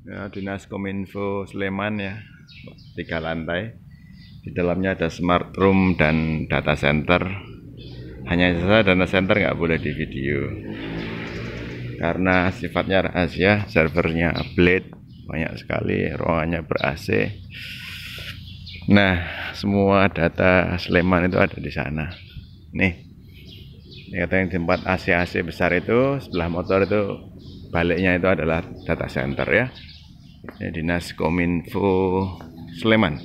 Ya, Dinas Kominfo Sleman ya, 3 lantai. Di dalamnya ada smart room dan data center. Hanya saja data center nggak boleh di video karena sifatnya rahasia. Servernya Blade banyak sekali, ruangannya ber AC. Nah, semua data Sleman itu ada di sana. Nih, ini katanya tempat AC besar itu sebelah motor itu, baliknya itu adalah data center ya. Ini Dinas Kominfo Sleman.